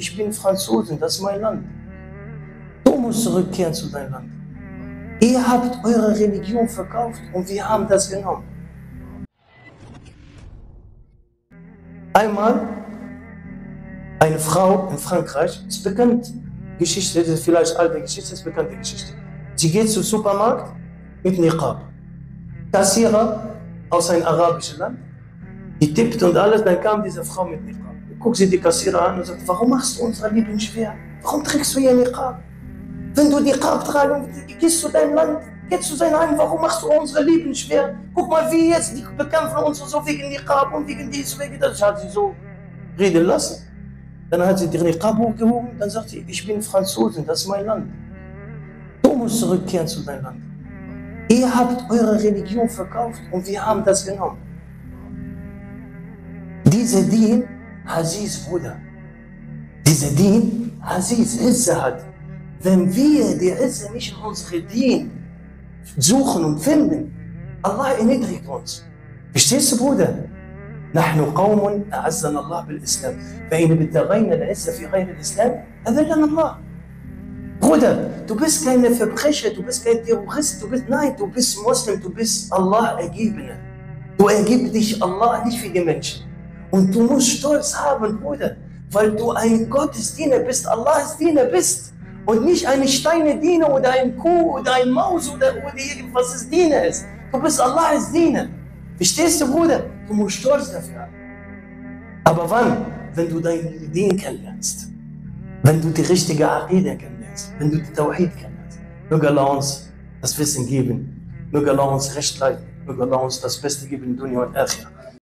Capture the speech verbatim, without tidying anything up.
ich bin Franzosen, das ist mein Land. Du musst zurückkehren zu deinem Land. Ihr habt eure Religion verkauft und wir haben das genommen. Einmal eine Frau in Frankreich, ist bekannt, Geschichte, das ist vielleicht alte Geschichte, das ist bekannte Geschichte. Sie geht zum Supermarkt mit Niqab. Kassierer aus einem arabischen Land, die tippt und alles, dann kam diese Frau mit Niqab. Guckt sie die Kassierer an und sagt, warum machst du unser Leben schwer? Warum trägst du hier Niqab? Wenn du Niqab tragen, gehst zu deinem Land, gehst zu deinem Heim, warum machst du unser Leben schwer? Guck mal, wie jetzt, die bekämpfen uns so wegen Niqab und wegen dies, wegen das. Hat sie so reden lassen. Dann hat sie den Niqab hochgehoben, dann sagt sie, ich bin Franzosen, das ist mein Land. Du musst zurückkehren zu deinem Land. Ihr habt eure Religion verkauft und wir haben das genommen. Dieser Dien, Aziz, Bruder. Dieser Dien, Aziz, Izze hat. Wenn wir die Izze nicht in unsere Dien suchen und finden, Allah erniedrigt uns. Verstehst du, Bruder? نحن قوم أعزنا الله بالإسلام فإن ابتغينا العزة في غير الإسلام أذلنا الله. Bruder, du bist keine Verbrecher, du bist kein Terrorist, du bist, nein, du bist Muslim, du bist Allah Ergebene. Du ergibst dich Allah nicht für die Menschen. Und du musst Stolz haben, Bruder, weil du ein Gottesdiener bist, Allahs Diener bist. Und nicht eine Steinediener oder ein Kuh oder ein Maus oder, oder irgendwas es Diener ist. Du bist Allahs Diener. Verstehst du, Bruder? Du musst stolz dafür haben. Aber wann? Wenn du deinen Dien kennenlernst. Wenn du die richtige Aqida kennenlernst. Wenn du die Tawhid kennenlernst. Möge Allah uns das Wissen geben. Möge Allah uns Recht leiten. Möge Allah uns das Beste geben in Dunya und Akhirah.